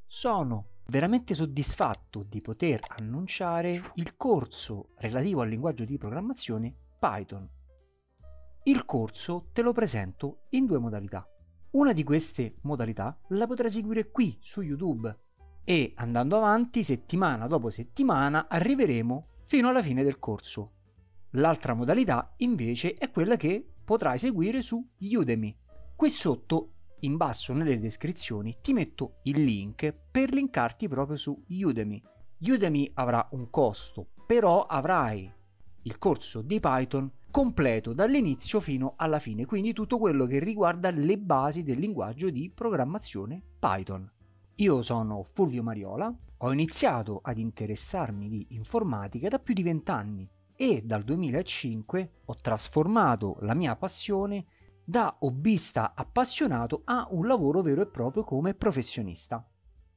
Sono veramente soddisfatto di poter annunciare il corso relativo al linguaggio di programmazione Python. Il corso te lo presento in 2 modalità. Una di queste modalità la potrai seguire qui su YouTube e andando avanti settimana dopo settimana arriveremo fino alla fine del corso. L'altra modalità invece è quella che potrai seguire su Udemy. Qui sotto in basso nelle descrizioni ti metto il link per linkarti proprio su Udemy. Udemy avrà un costo, però avrai il corso di Python completo dall'inizio fino alla fine, quindi tutto quello che riguarda le basi del linguaggio di programmazione Python. Io sono Fulvio Mariola, ho iniziato ad interessarmi di informatica da più di 20 anni e dal 2005 ho trasformato la mia passione da hobbista appassionato a un lavoro vero e proprio come professionista.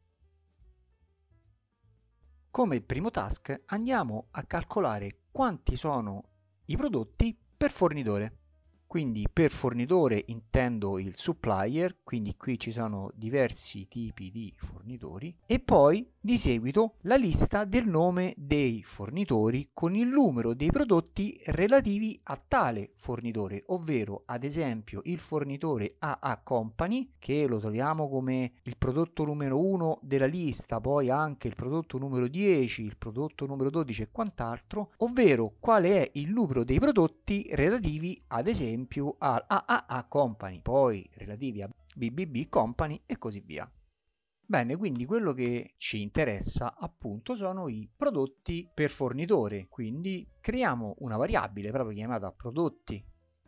Come primo task andiamo a calcolare quanti sono i prodotti per fornitore. Quindi per fornitore intendo il supplier, quindi qui ci sono diversi tipi di fornitori, e poi di seguito la lista del nome dei fornitori con il numero dei prodotti relativi a tale fornitore, ovvero ad esempio il fornitore AA Company, che lo troviamo come il prodotto numero 1 della lista, poi anche il prodotto numero 10, il prodotto numero 12 e quant'altro, ovvero quale è il numero dei prodotti relativi ad esempio al AAA Company, poi relativi a BBB Company e così via. Bene, quindi quello che ci interessa appunto sono i prodotti per fornitore, quindi creiamo una variabile proprio chiamata prodotti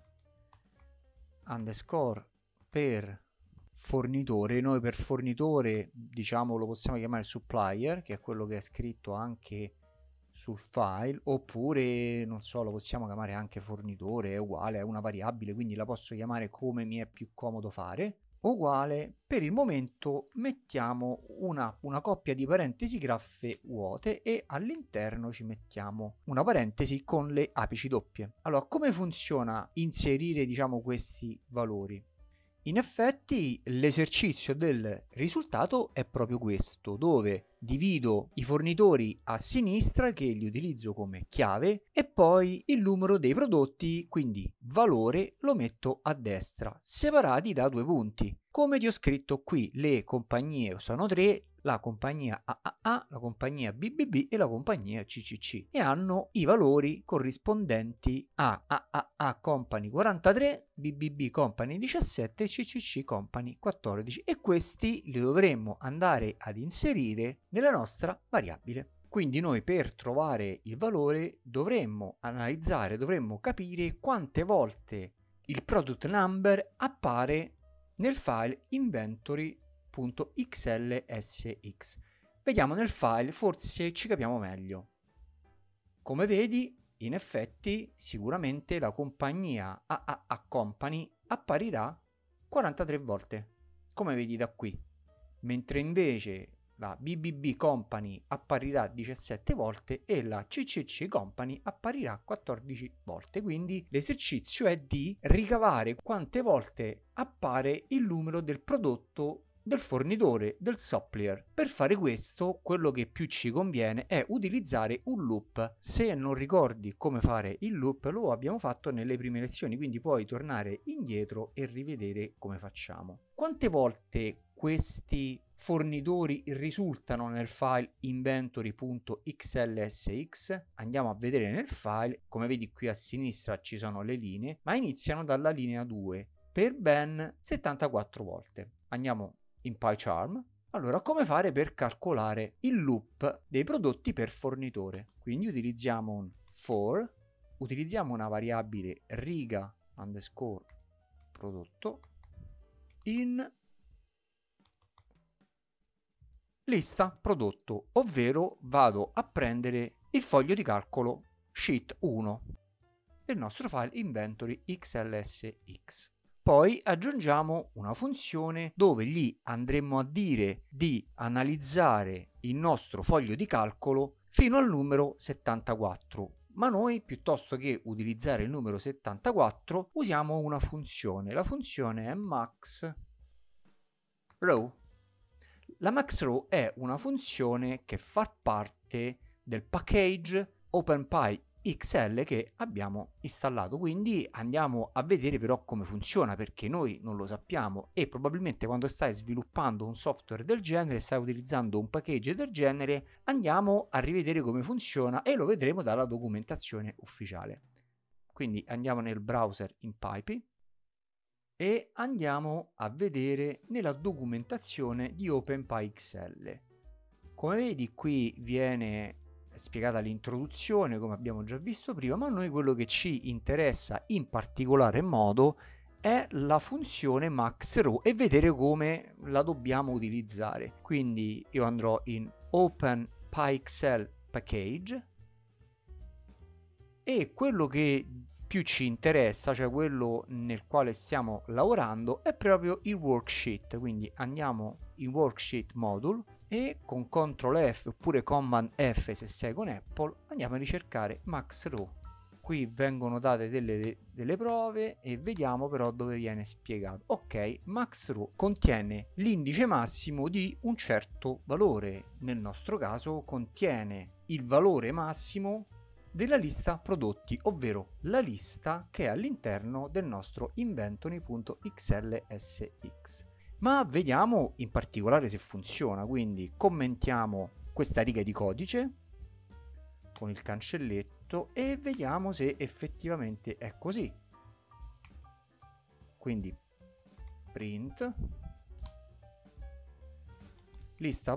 underscore per fornitore. Noi per fornitore diciamo lo possiamo chiamare supplier, che è quello che è scritto anche sul file, oppure non so, lo possiamo chiamare anche fornitore, è uguale, è una variabile, quindi la posso chiamare come mi è più comodo fare. Uguale, per il momento mettiamo una coppia di parentesi graffe vuote e all'interno ci mettiamo una parentesi con le apici doppie. Allora, come funziona inserire diciamo questi valori? In effetti l'esercizio del risultato è proprio questo, dove divido i fornitori a sinistra che li utilizzo come chiave e poi il numero dei prodotti, quindi valore, lo metto a destra, separati da 2 punti. Come ti ho scritto qui, le compagnie sono 3, la compagnia AAA, la compagnia BBB e la compagnia CCC, e hanno i valori corrispondenti a AAA Company 43, BBB Company 17 e CCC Company 14, e questi li dovremmo andare ad inserire nella nostra variabile. Quindi noi per trovare il valore dovremmo analizzare, dovremmo capire quante volte il product number appare nel file inventory.xlsx. Vediamo nel file, forse ci capiamo meglio. Come vedi, in effetti, sicuramente la compagnia AAA Company apparirà 43 volte, come vedi da qui, mentre invece la BBB Company apparirà 17 volte e la CCC Company apparirà 14 volte. Quindi l'esercizio è di ricavare quante volte appare il numero del prodotto del fornitore del supplier. Per fare questo, quello che più ci conviene è utilizzare un loop. Se non ricordi come fare il loop, lo abbiamo fatto nelle prime lezioni, quindi puoi tornare indietro e rivedere come facciamo. Quante volte questi fornitori risultano nel file inventory.xlsx? Andiamo a vedere nel file. Come vedi qui a sinistra ci sono le linee, ma iniziano dalla linea 2 per ben 74 volte. Andiamo in PyCharm. Allora, come fare per calcolare il loop dei prodotti per fornitore? Quindi utilizziamo un for, utilizziamo una variabile riga underscore prodotto in lista prodotto, ovvero vado a prendere il foglio di calcolo sheet 1 del nostro file inventory xlsx. Poi aggiungiamo una funzione dove gli andremo a dire di analizzare il nostro foglio di calcolo fino al numero 74. Ma noi, piuttosto che utilizzare il numero 74, usiamo una funzione. La funzione è max row. La maxrow è una funzione che fa parte del package OpenPy XL che abbiamo installato, quindi andiamo a vedere però come funziona, perché noi non lo sappiamo e probabilmente quando stai sviluppando un software del genere, stai utilizzando un package del genere, andiamo a rivedere come funziona e lo vedremo dalla documentazione ufficiale. Quindi andiamo nel browser in Pipey e andiamo a vedere nella documentazione di OpenPy XL. Come vedi, qui viene spiegata l'introduzione, come abbiamo già visto prima, ma a noi quello che ci interessa in particolare modo è la funzione maxrow e vedere come la dobbiamo utilizzare. Quindi io andrò in OpenPyXL package e quello che più ci interessa, cioè quello nel quale stiamo lavorando, è proprio il worksheet. Quindi andiamo in worksheet module e con CTRL F oppure Command F se sei con Apple andiamo a ricercare maxrow. Qui vengono date delle prove e vediamo però dove viene spiegato. Ok, maxrow contiene l'indice massimo di un certo valore, nel nostro caso contiene il valore massimo della lista prodotti, ovvero la lista che è all'interno del nostro inventory.xlsx. Ma vediamo in particolare se funziona, quindi commentiamo questa riga di codice con il cancelletto e vediamo se effettivamente è così. Quindi print lista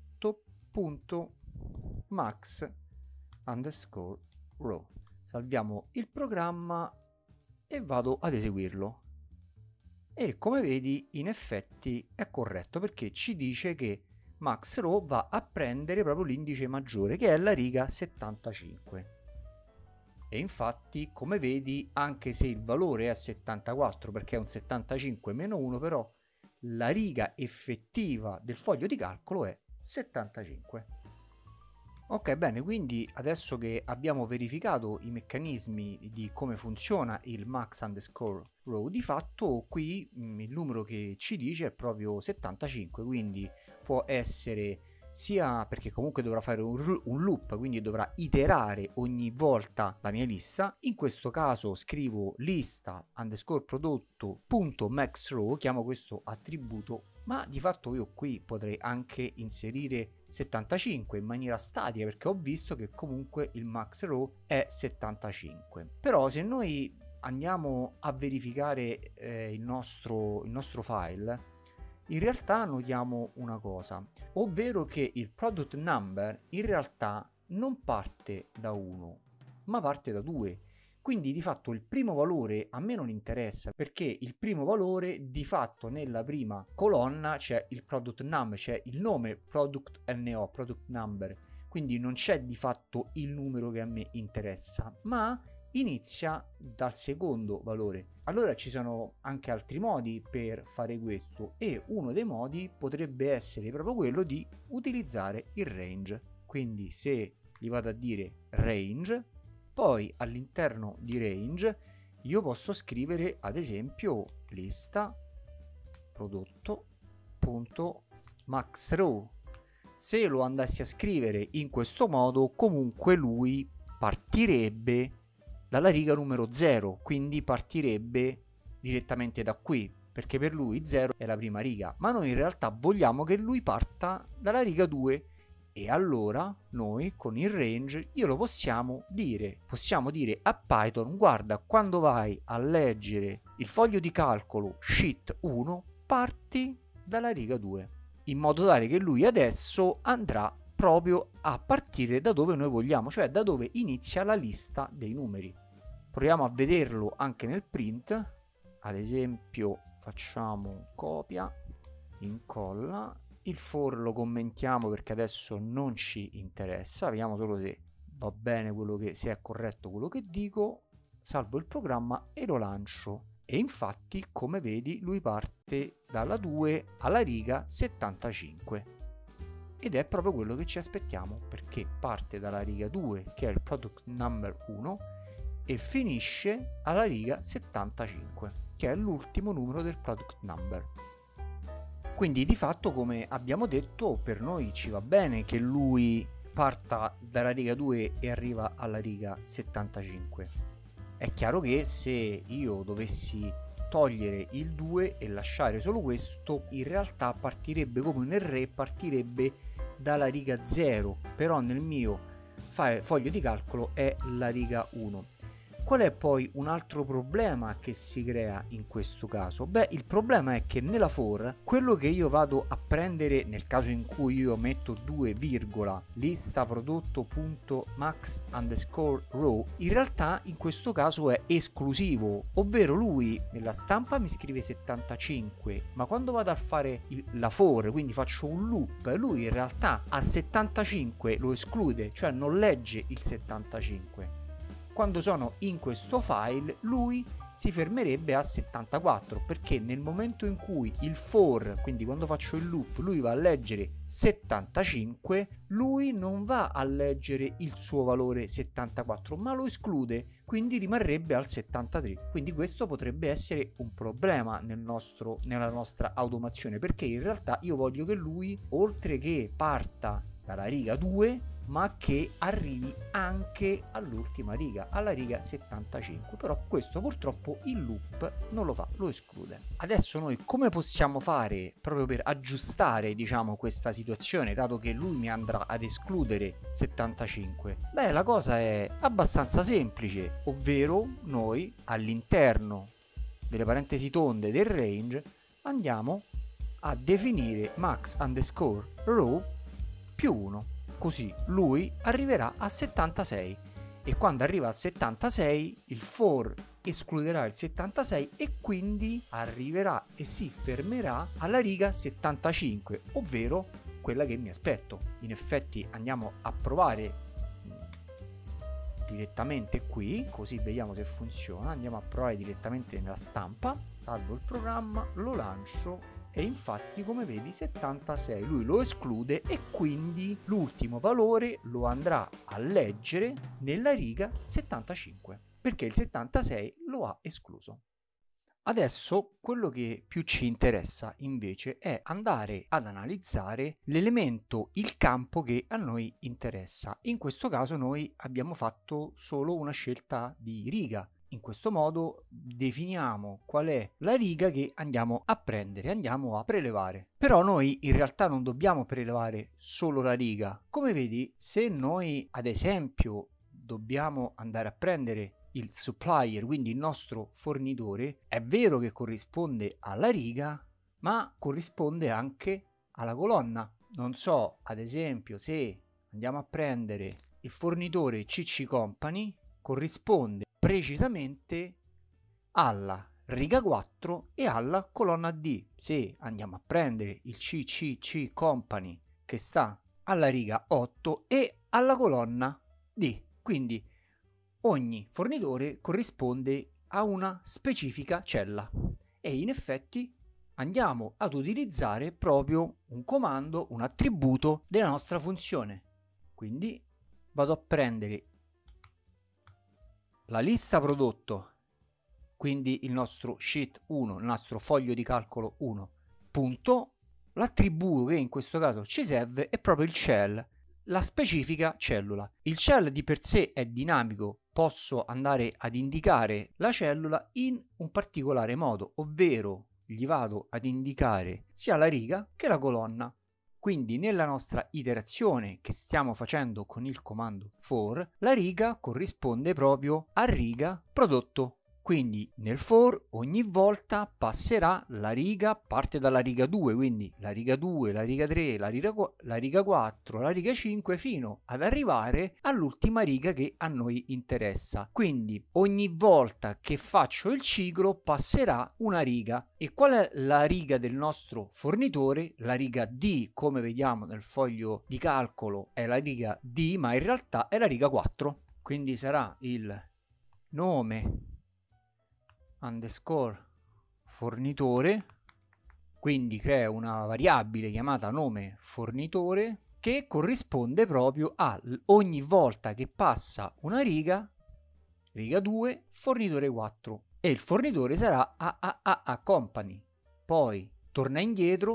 prodotto.max underscore row. Salviamo il programma e vado ad eseguirlo. E come vedi in effetti è corretto, perché ci dice che maxrow va a prendere proprio l'indice maggiore che è la riga 75. E infatti come vedi, anche se il valore è 74 perché è un 75 meno 1, però la riga effettiva del foglio di calcolo è 75. Ok, bene, quindi adesso che abbiamo verificato i meccanismi di come funziona il max underscore row, di fatto qui il numero che ci dice è proprio 75, quindi può essere sia perché comunque dovrà fare un loop, quindi dovrà iterare ogni volta la mia lista. In questo caso scrivo lista underscore prodotto.maxrow, chiamo questo attributo, ma di fatto io qui potrei anche inserire 75 in maniera statica, perché ho visto che comunque il maxrow è 75. Però se noi andiamo a verificare il nostro file, in realtà notiamo una cosa, ovvero che il product number in realtà non parte da 1 ma parte da 2. Quindi di fatto il primo valore a me non interessa, perché il primo valore di fatto nella prima colonna c'è il product number, c'è il nome product NO, product number, quindi non c'è di fatto il numero che a me interessa, ma inizia dal secondo valore. Allora ci sono anche altri modi per fare questo e uno dei modi potrebbe essere proprio quello di utilizzare il range. Quindi se gli vado a dire range, poi all'interno di range io posso scrivere ad esempio lista prodotto.maxrow. Se lo andassi a scrivere in questo modo, comunque lui partirebbe dalla riga numero 0, quindi partirebbe direttamente da qui, perché per lui 0 è la prima riga, ma noi in realtà vogliamo che lui parta dalla riga 2, e allora noi con il range glielo possiamo dire a Python: guarda, quando vai a leggere il foglio di calcolo sheet 1 parti dalla riga 2, in modo tale che lui adesso andrà proprio a partire da dove noi vogliamo, cioè da dove inizia la lista dei numeri. Proviamo a vederlo anche nel print. Ad esempio facciamo copia, incolla, il for lo commentiamo perché adesso non ci interessa, vediamo solo se va bene quello che, se è corretto quello che dico, salvo il programma e lo lancio. E infatti come vedi lui parte dalla 2 alla riga 75 ed è proprio quello che ci aspettiamo, perché parte dalla riga 2 che è il product number 1 e finisce alla riga 75 che è l'ultimo numero del product number. Quindi di fatto, come abbiamo detto, per noi ci va bene che lui parta dalla riga 2 e arriva alla riga 75. È chiaro che se io dovessi togliere il 2 e lasciare solo questo, in realtà partirebbe come un array, partirebbe dalla riga 0, però nel mio foglio di calcolo è la riga 1. Qual è poi un altro problema che si crea in questo caso? Beh, il problema è che nella for quello che io vado a prendere nel caso in cui io metto 2, lista prodotto.max underscore row, in realtà in questo caso è esclusivo, ovvero lui nella stampa mi scrive 75, ma quando vado a fare la for, quindi faccio un loop, lui in realtà a 75 lo esclude, cioè non legge il 75. Quando sono in questo file lui si fermerebbe a 74, perché nel momento in cui il for, quindi quando faccio il loop, lui va a leggere 75, lui non va a leggere il suo valore 74, ma lo esclude, quindi rimarrebbe al 73. Quindi questo potrebbe essere un problema nella nostra automazione, perché in realtà io voglio che lui, oltre che parta dalla riga 2, ma che arrivi anche all'ultima riga, alla riga 75. Però questo purtroppo il loop non lo fa, lo esclude. Adesso noi come possiamo fare proprio per aggiustare, diciamo, questa situazione, dato che lui mi andrà ad escludere 75? Beh, la cosa è abbastanza semplice, ovvero noi all'interno delle parentesi tonde del range andiamo a definire max underscore row più 1. Così lui arriverà a 76 e quando arriva a 76 il for escluderà il 76 e quindi arriverà e si fermerà alla riga 75, ovvero quella che mi aspetto. In effetti andiamo a provare direttamente qui, così vediamo se funziona. Andiamo a provare direttamente nella stampa, salvo il programma, lo lancio. E infatti, come vedi, 76 lui lo esclude e quindi l'ultimo valore lo andrà a leggere nella riga 75, perché il 76 lo ha escluso. Adesso quello che più ci interessa invece è andare ad analizzare l'elemento, il campo che a noi interessa. In questo caso noi abbiamo fatto solo una scelta di riga. In questo modo definiamo qual è la riga che andiamo a prendere, andiamo a prelevare. Però noi in realtà non dobbiamo prelevare solo la riga. Come vedi, se noi ad esempio dobbiamo andare a prendere il supplier, quindi il nostro fornitore, è vero che corrisponde alla riga, ma corrisponde anche alla colonna. Non so, ad esempio, se andiamo a prendere il fornitore CC Company, corrisponde precisamente alla riga 4 e alla colonna D. Se andiamo a prendere il CCC Company, che sta alla riga 8 e alla colonna D, quindi ogni fornitore corrisponde a una specifica cella e in effetti andiamo ad utilizzare proprio un comando, un attributo della nostra funzione. Quindi vado a prendere la lista prodotto, quindi il nostro sheet 1, il nostro foglio di calcolo 1, punto, l'attributo che in questo caso ci serve è proprio il cell, la specifica cellula. Il cell di per sé è dinamico, posso andare ad indicare la cellula in un particolare modo, ovvero gli vado ad indicare sia la riga che la colonna. Quindi nella nostra iterazione che stiamo facendo con il comando for, la riga corrisponde proprio a riga prodotto. Quindi nel for ogni volta passerà la riga, parte dalla riga 2, quindi la riga 2, la riga 3, la riga 4, la riga 5 fino ad arrivare all'ultima riga che a noi interessa. Quindi ogni volta che faccio il ciclo passerà una riga. E qual è la riga del nostro fornitore? La riga D, come vediamo nel foglio di calcolo, è la riga D, ma in realtà è la riga 4. Quindi sarà il nome underscore fornitore, quindi creo una variabile chiamata nome fornitore che corrisponde proprio a ogni volta che passa una riga 2, fornitore 4, e il fornitore sarà a company. Poi torna indietro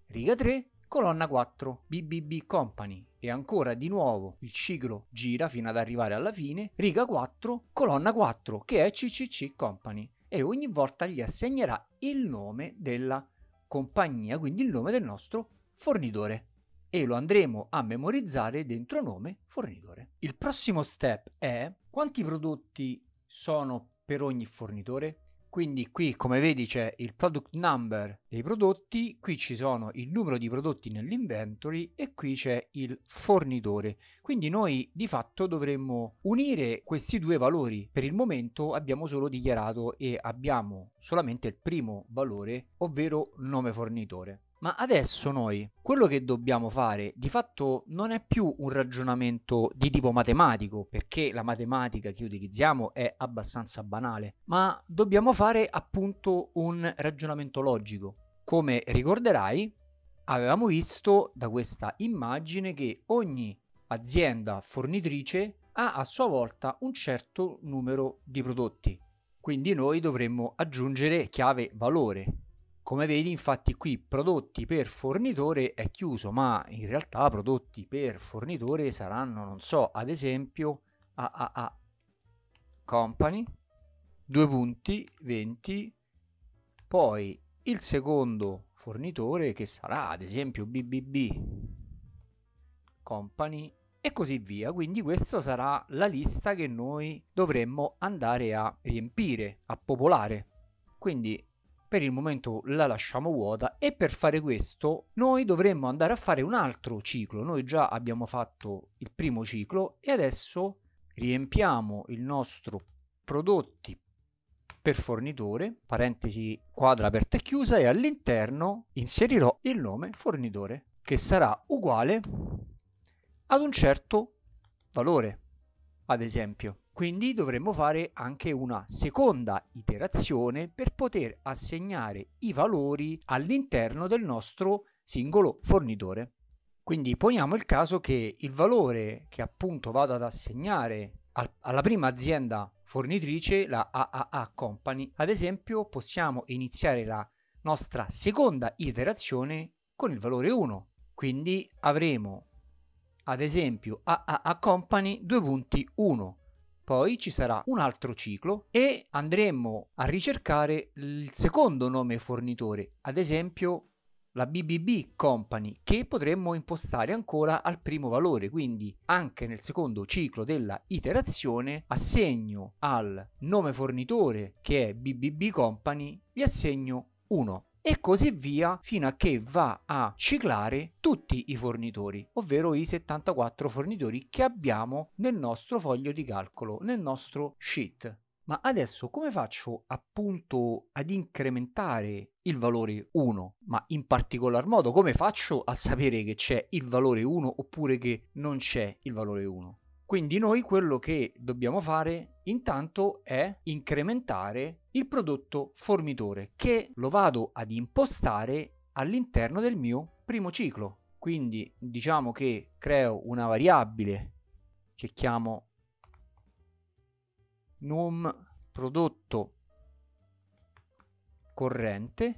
riga 3, colonna 4, BBB Company, e ancora di nuovo il ciclo gira fino ad arrivare alla fine, riga 4, colonna 4, che è CCC Company, e ogni volta gli assegnerà il nome della compagnia, quindi il nome del nostro fornitore, e lo andremo a memorizzare dentro nome fornitore. Il prossimo step è quanti prodotti sono per ogni fornitore. Quindi qui, come vedi, c'è il product number dei prodotti, qui ci sono il numero di prodotti nell'inventory e qui c'è il fornitore. Quindi noi di fatto dovremmo unire questi due valori. Per il momento abbiamo solo dichiarato e abbiamo solamente il primo valore, ovvero nome fornitore. Ma adesso noi quello che dobbiamo fare di fatto non è più un ragionamento di tipo matematico, perché la matematica che utilizziamo è abbastanza banale, ma dobbiamo fare appunto un ragionamento logico. Come ricorderai, avevamo visto da questa immagine che ogni azienda fornitrice ha a sua volta un certo numero di prodotti, quindi noi dovremmo aggiungere chiave valore. Come vedi, infatti, qui prodotti per fornitore è chiuso, ma in realtà prodotti per fornitore saranno, non so, ad esempio AAA Company, 2 punti, 20, poi il secondo fornitore che sarà ad esempio BBB Company e così via. Quindi questa sarà la lista che noi dovremmo andare a riempire, a popolare. Quindi per il momento la lasciamo vuota e per fare questo noi dovremmo andare a fare un altro ciclo. Noi già abbiamo fatto il primo ciclo e adesso riempiamo il nostro prodotti per fornitore, parentesi quadra aperta e chiusa, e all'interno inserirò il nome fornitore che sarà uguale ad un certo valore, ad esempio. Quindi dovremmo fare anche una seconda iterazione per poter assegnare i valori all'interno del nostro singolo fornitore. Quindi poniamo il caso che il valore che appunto vado ad assegnare alla prima azienda fornitrice, la AAA Company, ad esempio possiamo iniziare la nostra seconda iterazione con il valore 1. Quindi avremo ad esempio AAA Company 2.1. Poi ci sarà un altro ciclo e andremo a ricercare il secondo nome fornitore, ad esempio la BBB Company, che potremmo impostare ancora al primo valore. Quindi anche nel secondo ciclo della iterazione assegno al nome fornitore, che è BBB Company, gli assegno 1. E così via fino a che va a ciclare tutti i fornitori, ovvero i 74 fornitori che abbiamo nel nostro foglio di calcolo, nel nostro sheet. Ma adesso come faccio appunto ad incrementare il valore 1? Ma in particolar modo come faccio a sapere che c'è il valore 1 oppure che non c'è il valore 1? Quindi noi quello che dobbiamo fare intanto è incrementare il prodotto fornitore, che lo vado ad impostare all'interno del mio primo ciclo. Quindi diciamo che creo una variabile che chiamo num prodotto corrente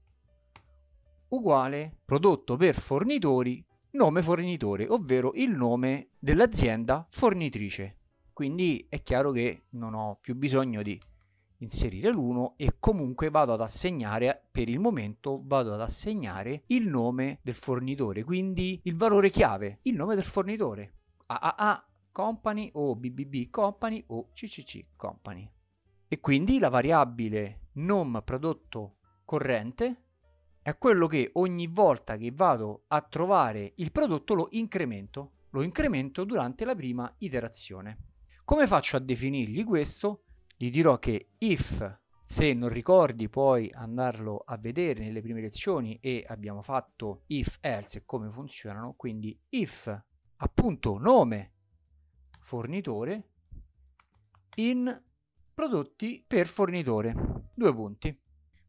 uguale prodotto per fornitori nome fornitore, ovvero il nome dell'azienda fornitrice. Quindi è chiaro che non ho più bisogno di inserire l'1 e comunque vado ad assegnare, per il momento vado ad assegnare il nome del fornitore, quindi il valore chiave, il nome del fornitore, AAA Company o BBB Company o CCC Company. E quindi la variabile num prodotto corrente è quello che ogni volta che vado a trovare il prodotto lo incremento durante la prima iterazione. Come faccio a definirgli questo? Gli dirò che if, se non ricordi puoi andarlo a vedere nelle prime lezioni e abbiamo fatto if else e come funzionano, quindi if appunto nome fornitore in prodotti per fornitore, 2 punti.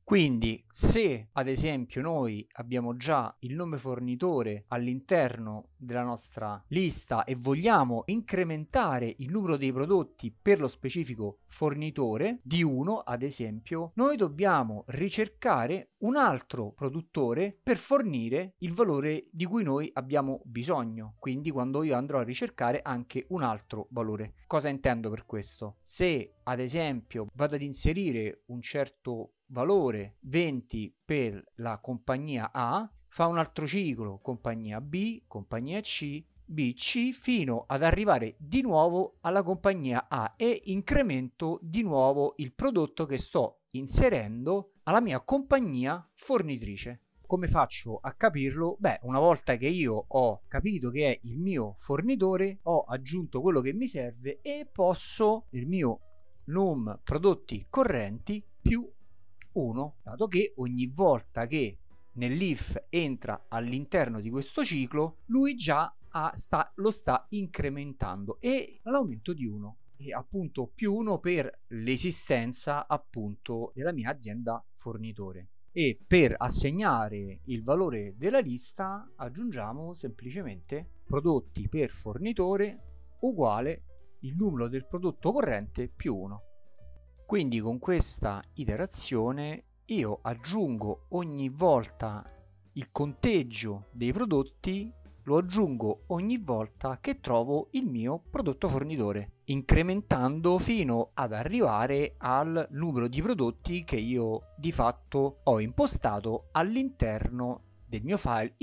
Quindi se ad esempio noi abbiamo già il nome fornitore all'interno della nostra lista e vogliamo incrementare il numero dei prodotti per lo specifico fornitore di 1, ad esempio, noi dobbiamo ricercare un altro produttore per fornire il valore di cui noi abbiamo bisogno. Quindi quando io andrò a ricercare anche un altro valore. Cosa intendo per questo? Se ad esempio vado ad inserire un certo valore 20 per la compagnia A, fa un altro ciclo compagnia B, compagnia C, B, C, fino ad arrivare di nuovo alla compagnia A e incremento di nuovo il prodotto che sto inserendo alla mia compagnia fornitrice. Come faccio a capirlo? Beh, una volta che io ho capito che è il mio fornitore, ho aggiunto quello che mi serve e posso il mio num prodotti correnti più 1, dato che ogni volta che nell'if entra all'interno di questo ciclo, lui già lo sta incrementando e l'aumento di 1 e appunto più 1 per l'esistenza appunto della mia azienda fornitore. E per assegnare il valore della lista aggiungiamo semplicemente prodotti per fornitore uguale il numero del prodotto corrente più 1. Quindi con questa iterazione io aggiungo ogni volta il conteggio dei prodotti, lo aggiungo ogni volta che trovo il mio prodotto fornitore, incrementando fino ad arrivare al numero di prodotti che io di fatto ho impostato all'interno del mio file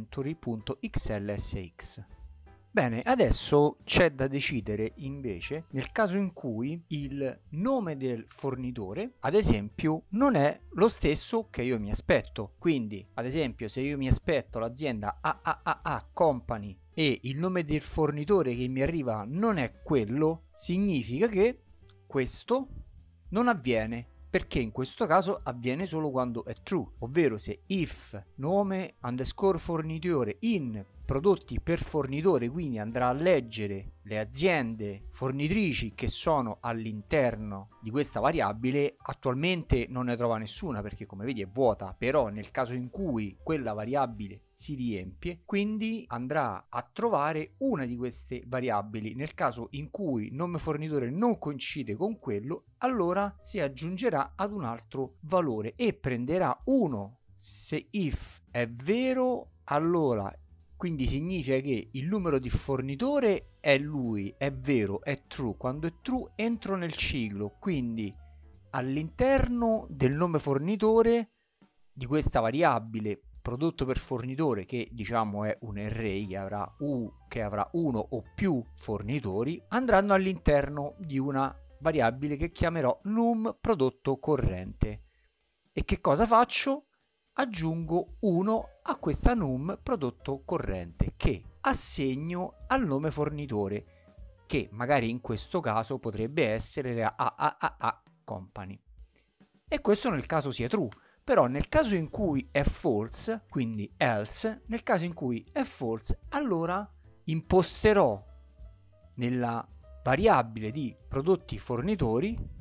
inventory.xlsx. Bene, adesso c'è da decidere invece nel caso in cui il nome del fornitore, ad esempio, non è lo stesso che io mi aspetto. Quindi, ad esempio, se io mi aspetto l'azienda AAA Company e il nome del fornitore che mi arriva non è quello, significa che questo non avviene. Perché in questo caso avviene solo quando è true, ovvero se if nome underscore fornitore in prodotti per fornitore, quindi andrà a leggere le aziende fornitrici che sono all'interno di questa variabile. Attualmente non ne trova nessuna perché come vedi è vuota, però nel caso in cui quella variabile si riempie, quindi andrà a trovare una di queste variabili. Nel caso in cui nome fornitore non coincide con quello, allora si aggiungerà ad un altro valore e prenderà 1 se if è vero, allora quindi significa che il numero di fornitore è lui, è vero, è true. Quando è true entro nel ciclo, quindi all'interno del nome fornitore di questa variabile prodotto per fornitore, che diciamo è un array che avrà uno o più fornitori, andranno all'interno di una variabile che chiamerò num prodotto corrente. E che cosa faccio? Aggiungo 1 a questa num prodotto corrente che assegno al nome fornitore, che magari in questo caso potrebbe essere la AAA Company. E questo nel caso sia true. Però nel caso in cui è false, quindi else, nel caso in cui è false, allora imposterò nella variabile di prodotti fornitori.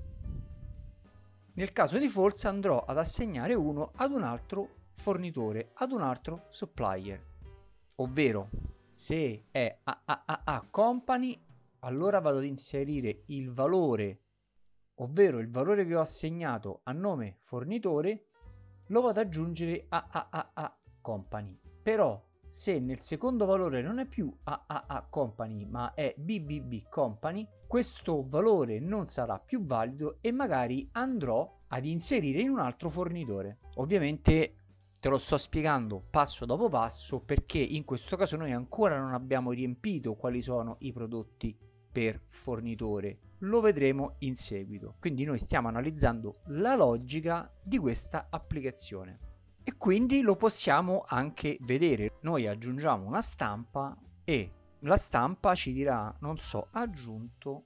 Nel caso di false andrò ad assegnare 1 ad un altro fornitore, ad un altro supplier. Ovvero, se è AAA Company, allora vado ad inserire il valore, ovvero il valore che ho assegnato a nome fornitore, lo vado ad aggiungere a AAA Company. Però se nel secondo valore non è più AAA Company ma è BBB Company, questo valore non sarà più valido e magari andrò ad inserire in un altro fornitore. Ovviamente te lo sto spiegando passo dopo passo perché in questo caso noi ancora non abbiamo riempito quali sono i prodotti per fornitore. Lo vedremo in seguito. Quindi noi stiamo analizzando la logica di questa applicazione e quindi lo possiamo anche vedere. Noi aggiungiamo una stampa e la stampa ci dirà, non so, aggiunto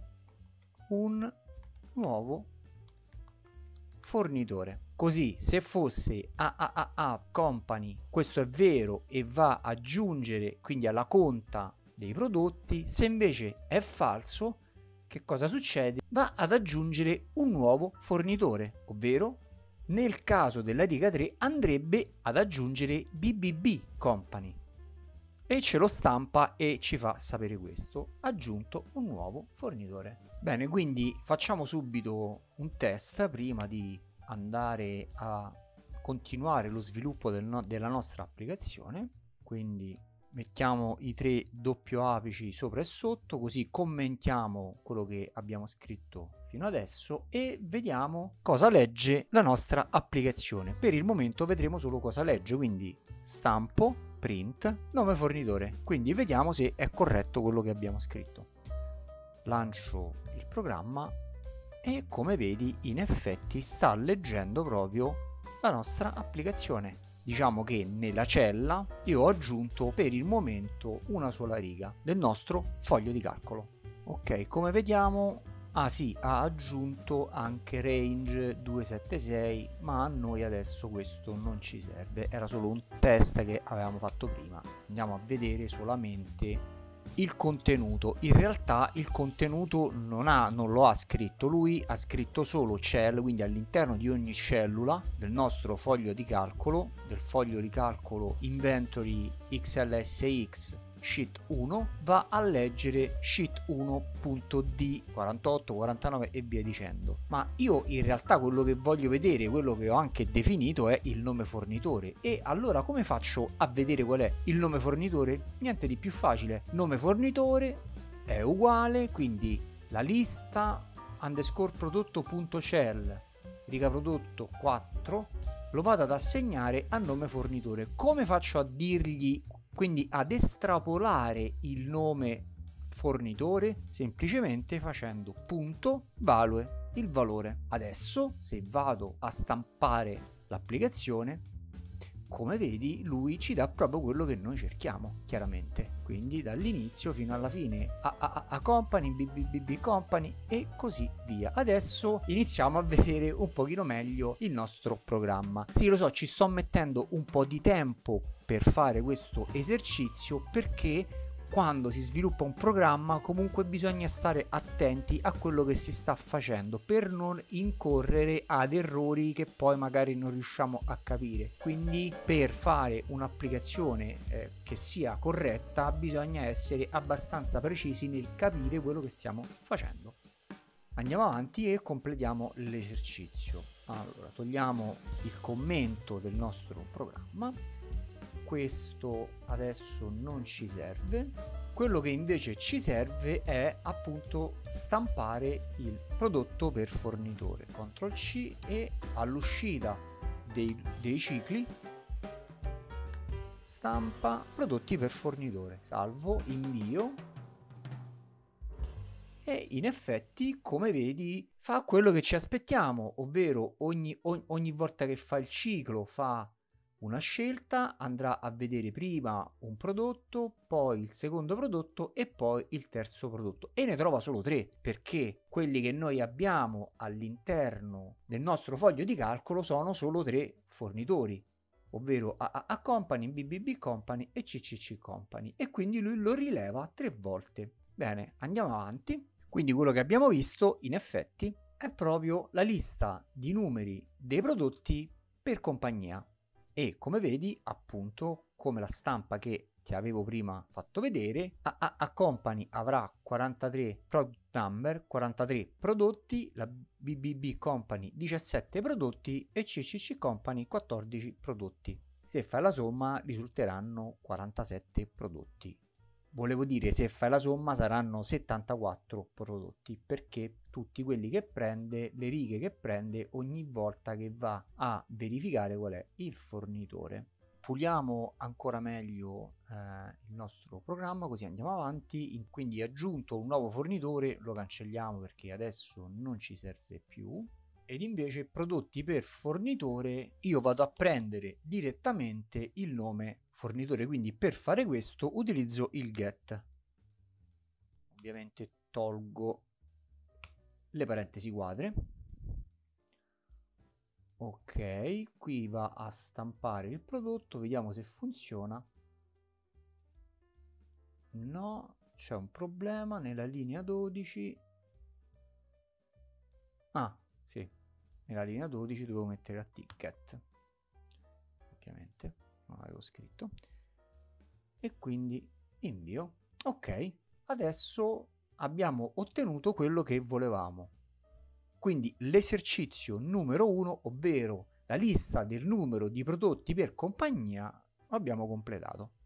un nuovo fornitore. Così se fosse AAA Company, questo è vero e va ad aggiungere quindi alla conta dei prodotti. Se invece è falso, che cosa succede? Va ad aggiungere un nuovo fornitore, ovvero Nel caso della riga 3 andrebbe ad aggiungere BBB Company e ce lo stampa e ci fa sapere questo: aggiunto un nuovo fornitore. Bene, quindi facciamo subito un test prima di andare a continuare lo sviluppo della nostra applicazione. Quindi mettiamo i 3 doppio apici sopra e sotto, così commentiamo quello che abbiamo scritto fino adesso e vediamo cosa legge la nostra applicazione. Per il momento vedremo solo cosa legge, quindi stampo, print, nome fornitore. Quindi vediamo se è corretto quello che abbiamo scritto. Lancio il programma e come vedi in effetti sta leggendo proprio la nostra applicazione. Diciamo che nella cella io ho aggiunto per il momento una sola riga del nostro foglio di calcolo. Ok, come vediamo, sì, ha aggiunto anche range 276, ma a noi adesso questo non ci serve, era solo un test che avevamo fatto prima. Andiamo a vedere solamente il contenuto. In realtà il contenuto non lo ha scritto lui, ha scritto solo cell, quindi all'interno di ogni cellula del nostro foglio di calcolo, del foglio di calcolo inventory XLSX sheet 1, va a leggere sheet 1.d 48, 49 e via dicendo. Ma io in realtà quello che voglio vedere, quello che ho anche definito, è il nome fornitore. E allora come faccio a vedere qual è il nome fornitore? Niente di più facile. Nome fornitore è uguale, quindi la lista underscore prodotto.cell riga prodotto 4 lo vado ad assegnare a nome fornitore. Come faccio a dirgli, quindi ad estrapolare il nome fornitore? Semplicemente facendo punto value, il valore. Adesso se vado a stampare l'applicazione, come vedi lui ci dà proprio quello che noi cerchiamo, chiaramente. Quindi dall'inizio fino alla fine A company, BBB company e così via. Adesso iniziamo a vedere un pochino meglio il nostro programma. Sì, lo so, ci sto mettendo un po' di tempo per fare questo esercizio perché quando si sviluppa un programma comunque bisogna stare attenti a quello che si sta facendo per non incorrere ad errori che poi magari non riusciamo a capire. Quindi per fare un'applicazione che sia corretta bisogna essere abbastanza precisi nel capire quello che stiamo facendo. Andiamo avanti e completiamo l'esercizio. Allora, togliamo il commento del nostro programma. Questo adesso non ci serve. Quello che invece ci serve è appunto stampare il prodotto per fornitore. Ctrl C e all'uscita dei cicli stampa prodotti per fornitore. Salvo, invio e in effetti come vedi fa quello che ci aspettiamo, ovvero ogni volta che fa il ciclo fa una scelta, andrà a vedere prima un prodotto, poi il secondo prodotto e poi il terzo prodotto e ne trova solo 3 perché quelli che noi abbiamo all'interno del nostro foglio di calcolo sono solo 3 fornitori, ovvero A company, BBB company e CCC company, e quindi lui lo rileva 3 volte. Bene, andiamo avanti. Quindi quello che abbiamo visto in effetti è proprio la lista di numeri dei prodotti per compagnia. E come vedi, appunto, come la stampa che ti avevo prima fatto vedere, A company avrà 43 product number, 43 prodotti, la BBB company 17 prodotti e CCC company 14 prodotti. Se fai la somma risulteranno 47 prodotti. Volevo dire, se fai la somma saranno 74 prodotti, perché tutti quelli che prende, le righe che prende ogni volta che va a verificare qual è il fornitore. Puliamo ancora meglio il nostro programma, così andiamo avanti. Quindi aggiunto un nuovo fornitore, lo cancelliamo perché adesso non ci serve più. Ed invece prodotti per fornitore io vado a prendere direttamente il nome fornitore, quindi per fare questo utilizzo il get. Ovviamente tolgo le parentesi quadre. Ok, qui va a stampare il prodotto, vediamo se funziona. No, c'è un problema nella linea 12. Ah, sì. nella linea 12 dovevo mettere a ticket, ovviamente non l'avevo scritto, e quindi invio. Ok, adesso abbiamo ottenuto quello che volevamo, quindi l'esercizio numero 1, ovvero la lista del numero di prodotti per compagnia, l'abbiamo completato.